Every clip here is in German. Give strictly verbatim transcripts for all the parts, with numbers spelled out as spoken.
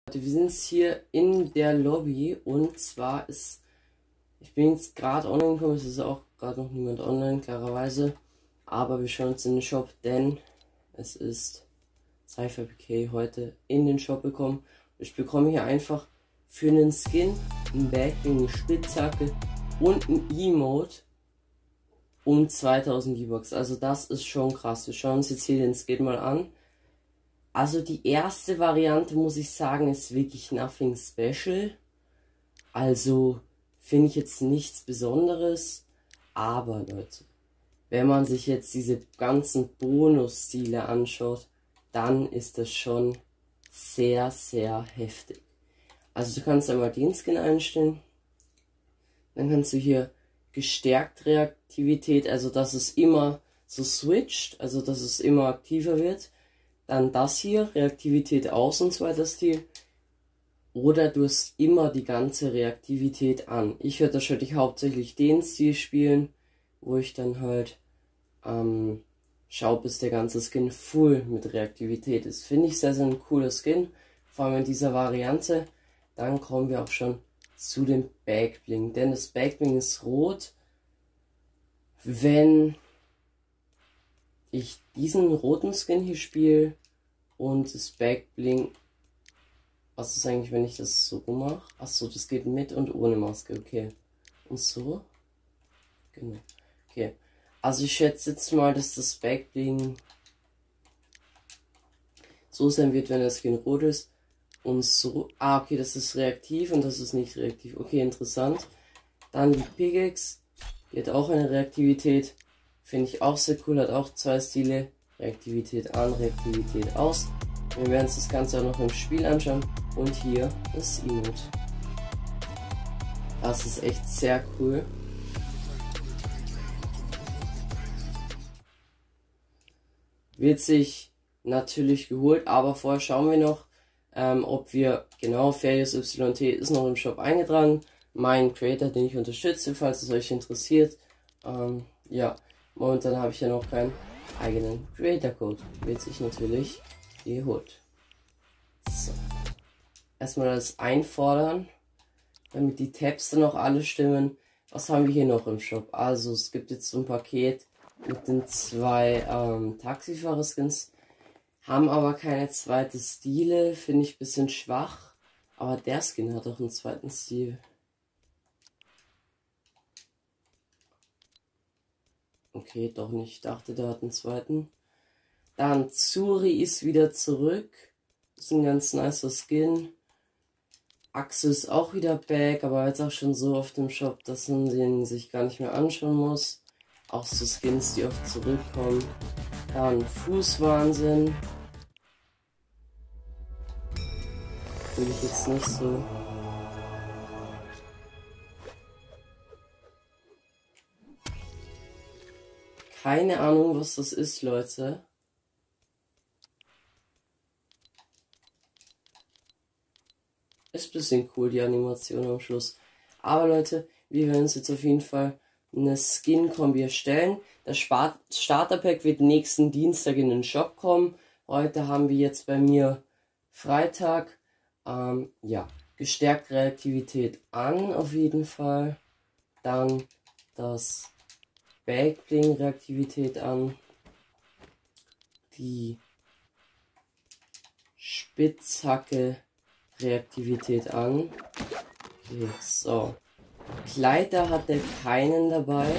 Wir sind jetzt hier in der Lobby und zwar ist, ich bin jetzt gerade online gekommen, es ist auch gerade noch niemand online, klarerweise, aber wir schauen uns in den Shop, denn es ist CypherPK heute in den Shop bekommen. Ich bekomme hier einfach für einen Skin ein Backbling, eine Spitzhacke und ein Emote um zweitausend V-Bucks. Also das ist schon krass. Wir schauen uns jetzt hier den Skin mal an. Also die erste Variante, muss ich sagen, ist wirklich nothing special. Also finde ich jetzt nichts Besonderes. Aber Leute, wenn man sich jetzt diese ganzen Bonus-Stile anschaut, dann ist das schon sehr, sehr heftig. Also du kannst einmal den Skin einstellen. Dann kannst du hier gestärkt Reaktivität, also dass es immer so switcht, also dass es immer aktiver wird. Dann das hier, Reaktivität aus und zweiter Stil. Oder du hast immer die ganze Reaktivität an. Ich werde wahrscheinlich hauptsächlich den Stil spielen, wo ich dann halt ähm, schaue, bis der ganze Skin full mit Reaktivität ist. Finde ich sehr, sehr ein cooler Skin, vor allem in dieser Variante. Dann kommen wir auch schon zu dem Backbling, denn das Backbling ist rot. Wenn ich diesen roten Skin hier spiele und das Backbling, was ist eigentlich, wenn ich das so mache? Achso, das geht mit und ohne Maske, okay. Und so? Genau. Okay. Also ich schätze jetzt mal, dass das Backbling so sein wird, wenn der Skin rot ist. Und so. Ah, okay, das ist reaktiv und das ist nicht reaktiv. Okay, interessant. Dann die Pickaxe. Die hat auch eine Reaktivität. Finde ich auch sehr cool. Hat auch zwei Stile. Reaktivität an, Reaktivität aus. Wir werden uns das Ganze auch noch im Spiel anschauen. Und hier das Emote. Das ist echt sehr cool. Wird sich natürlich geholt, aber vorher schauen wir noch, ähm, ob wir, genau, Ferius Y T ist noch im Shop eingetragen. Mein Creator, den ich unterstütze, falls es euch interessiert. Ähm, ja, momentan habe ich ja noch keinen eigenen Creator-Code. Wird sich natürlich geholt. So. Erstmal das einfordern, damit die Tabs dann auch alle stimmen. Was haben wir hier noch im Shop? Also es gibt jetzt so ein Paket mit den zwei ähm, Taxifahrer-Skins. Haben aber keine zweite Stile, finde ich ein bisschen schwach. Aber der Skin hat auch einen zweiten Stil. Okay, doch nicht. Ich dachte, der hat einen zweiten. Dann Zuri ist wieder zurück. Ist ein ganz nicer Skin. Axel ist auch wieder back, aber jetzt auch schon so oft im Shop, dass man den sich gar nicht mehr anschauen muss. Auch so Skins, die oft zurückkommen. Dann Fußwahnsinn. Finde ich jetzt nicht so. Keine Ahnung, was das ist, Leute. Ist ein bisschen cool, die Animation am Schluss. Aber Leute, wir werden uns jetzt auf jeden Fall eine Skin-Kombi erstellen. Das Starter-Pack wird nächsten Dienstag in den Shop kommen. Heute haben wir jetzt bei mir Freitag. Ähm, ja, gestärkt Reaktivität an auf jeden Fall. Dann das Backbling Reaktivität an. Die Spitzhacke Reaktivität an. Okay, so. Kleider hat er keinen dabei.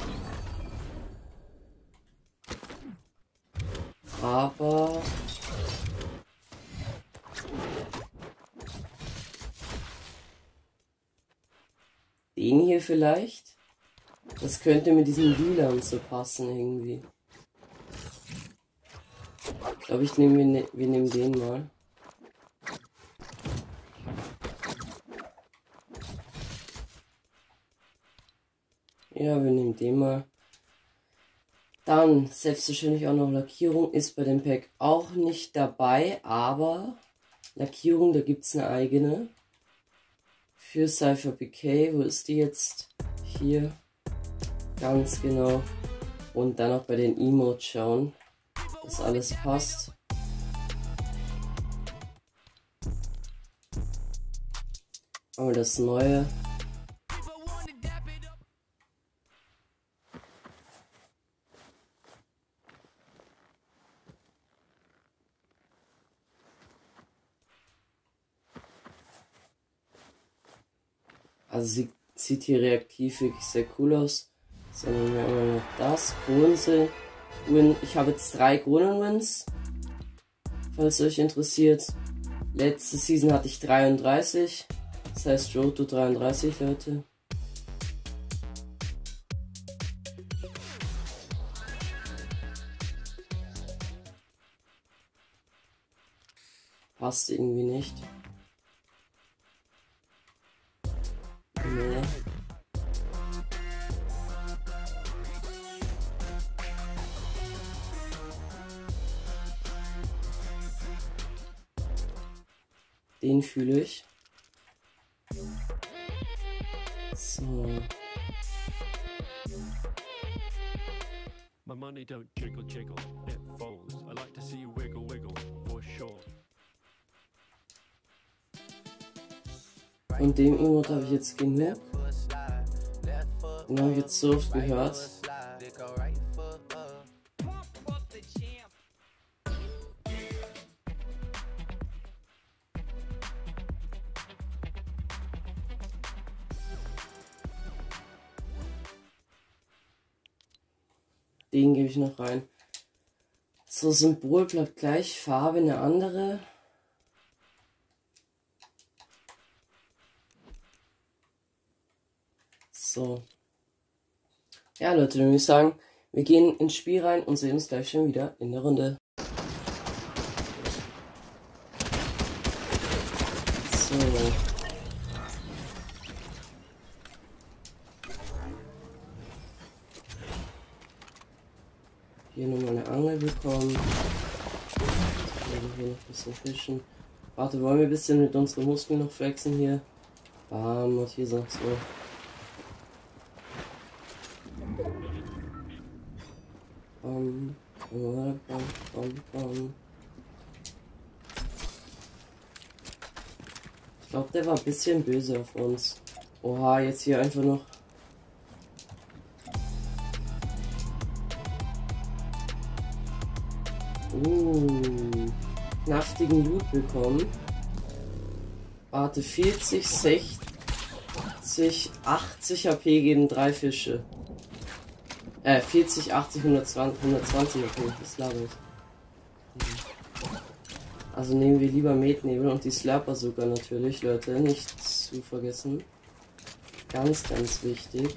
Aber den hier vielleicht. Das könnte mit diesen Lilan so passen irgendwie. Ich glaube, ich nehme, wir, wir nehmen den mal. Ja, wir nehmen den mal. Dann selbstverständlich auch noch Lackierung ist bei dem Pack auch nicht dabei, aber Lackierung, da gibt es eine eigene. Für CypherPK, wo ist die jetzt? Hier. Ganz genau. Und dann auch bei den Emotes schauen, dass alles passt. Aber das Neue. Also sie sieht hier reaktiv wirklich sehr cool aus. So, dann nehmen wir immer noch das. Kronensee. Win. Ich habe jetzt drei Kronen-Wins. Falls euch interessiert. Letzte Season hatte ich dreiunddreißig. Das heißt Road to dreiunddreißig, Leute. Passt irgendwie nicht. Nee. Den fühle ich. So. My money don't jiggle jiggle, it folds. I like to see you wiggle wiggle, for sure. Von dem Emote habe ich jetzt genug. Den habe ich jetzt so oft gehört. Den gebe ich noch rein. So, Symbol bleibt gleich, Farbe eine andere. So. Ja, Leute, dann würde ich sagen, wir gehen ins Spiel rein und sehen uns gleich schon wieder in der Runde. So. Hier nochmal eine Angel bekommen. Hier noch ein bisschen fischen. Warte, wollen wir ein bisschen mit unseren Muskeln noch flexen hier? Bam, und hier so. so. Bam, bam, bam, bam. Ich glaube, der war ein bisschen böse auf uns. Oha, jetzt hier einfach noch. Uh, knaftigen Loot bekommen. Warte, vierzig, sechzig, achtzig H P geben drei Fische. Äh, vierzig, achtzig, hundertzwanzig, hundertzwanzig H P, das laber ich. Also nehmen wir lieber Metnebel und die Slurper sogar natürlich, Leute, nicht zu vergessen. Ganz, ganz wichtig.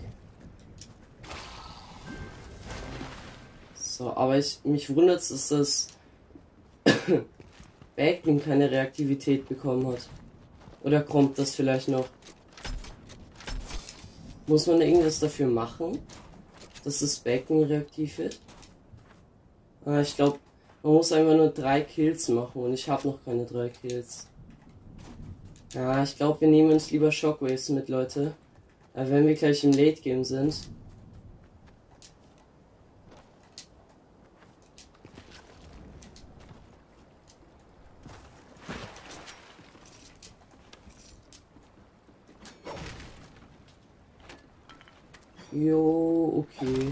So, aber ich, mich wundert es, dass das Backbling keine Reaktivität bekommen hat. Oder kommt das vielleicht noch? Muss man irgendwas dafür machen, dass das Backbling reaktiv wird? Ah, ich glaube, man muss einfach nur drei Kills machen und ich habe noch keine drei Kills. Ja, ich glaube, wir nehmen uns lieber Shockwaves mit, Leute. Aber wenn wir gleich im Late Game sind. Jo, okay.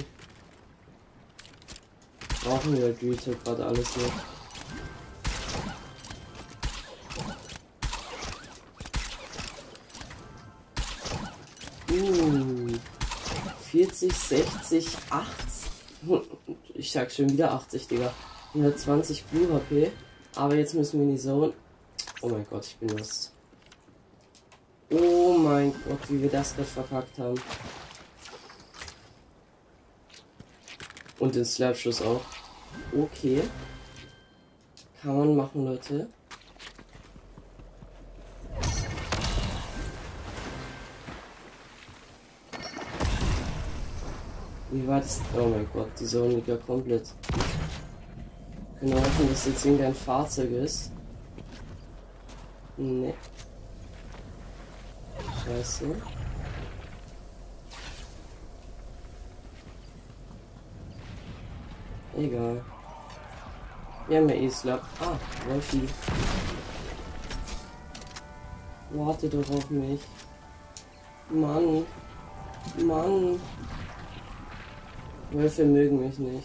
Brauchen wir Güte gerade alles nicht. Uh, vierzig, sechzig, achtzig. Ich sag schon wieder achtzig, Digga. hundertzwanzig Blue H P. Aber jetzt müssen wir in die Zone. Oh mein Gott, ich bin lost. Oh mein Gott, wie wir das gerade verkackt haben. Und den Slapschuss auch. Okay. Kann man machen, Leute. Wie war das? Oh mein Gott, die Zone liegt ja komplett. Können wir hoffen, dass jetzt irgendein Fahrzeug ist. Ne. Scheiße. Egal. Wir haben ja eh Slap. Ah, Wolfi. Warte doch auf mich. Mann. Mann. Wölfe mögen mich nicht.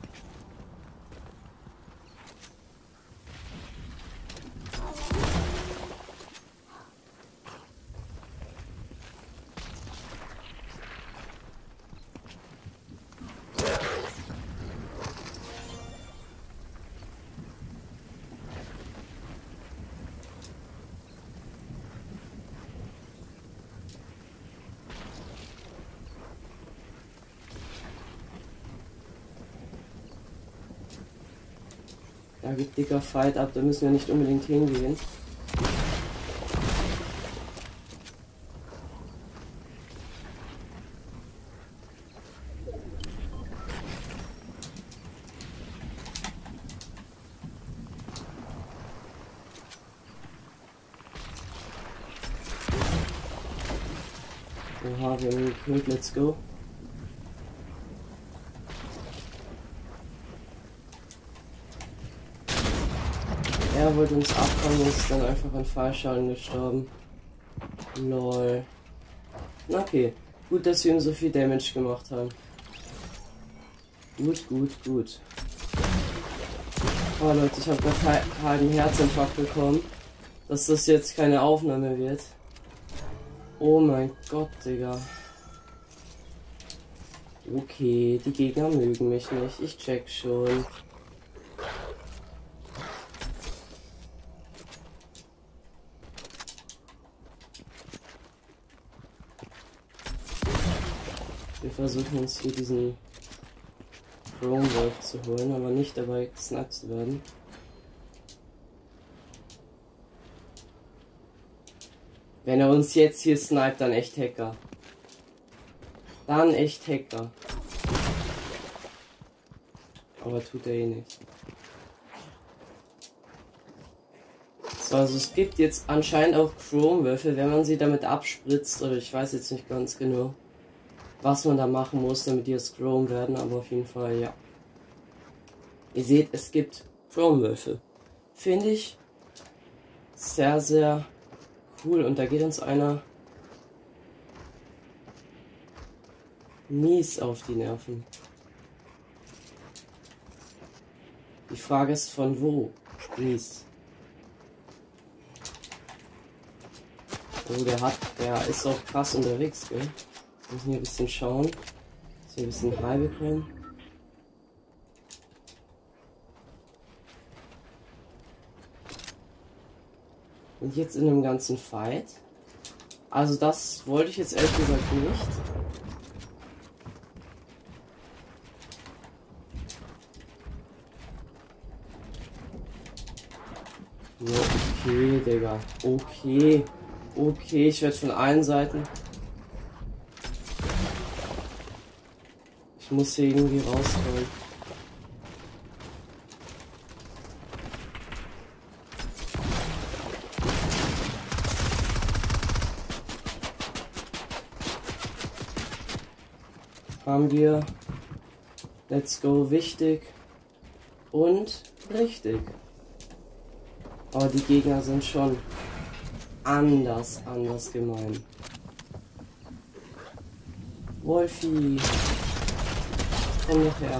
Da geht dicker Fight ab, da müssen wir nicht unbedingt hingehen. Oha, wir haben ihn gekillt, let's go. Er wollte uns abfangen und ist dann einfach an Fallschaden gestorben. Lol. Okay, gut, dass wir ihm so viel Damage gemacht haben. Gut, gut, gut. Oh Leute, ich habe gerade einen Herzinfarkt bekommen, dass das jetzt keine Aufnahme wird. Oh mein Gott, Digga. Okay, die Gegner mögen mich nicht, ich check schon. Wir versuchen uns hier diesen Chrome Wolf zu holen, aber nicht dabei gesniped zu werden. Wenn er uns jetzt hier sniped, dann echt Hacker. Dann echt Hacker. Aber tut er eh nicht. So, also es gibt jetzt anscheinend auch Chrome-Würfel, wenn man sie damit abspritzt, oder ich weiß jetzt nicht ganz genau, was man da machen muss, damit die jetzt Chrome werden, aber auf jeden Fall, ja. Ihr seht, es gibt Chrome-Würfel. Finde ich sehr, sehr cool. Und da geht uns einer mies auf die Nerven. Die Frage ist, von wo mies? Oh, der hat, der ist auch krass unterwegs, gell? Wir müssen hier ein bisschen schauen, dass wir ein bisschen High bekommen. Und jetzt in dem ganzen Fight. Also das wollte ich jetzt ehrlich gesagt nicht. Ja, okay, Digga. Okay. Okay, ich werde von allen Seiten. Ich muss hier irgendwie rauskommen. Haben wir. Let's go, wichtig und richtig. Aber die Gegner sind schon anders, anders gemein. Wolfi, komm doch her.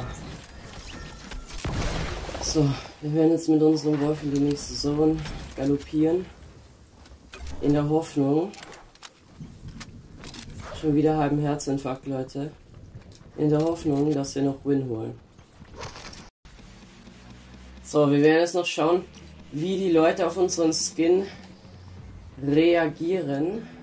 So, wir werden jetzt mit unserem Wolf in die nächste Zone galoppieren. In der Hoffnung. Schon wieder halben Herzinfarkt, Leute. In der Hoffnung, dass wir noch Win holen. So, wir werden jetzt noch schauen, wie die Leute auf unseren Skin reagieren.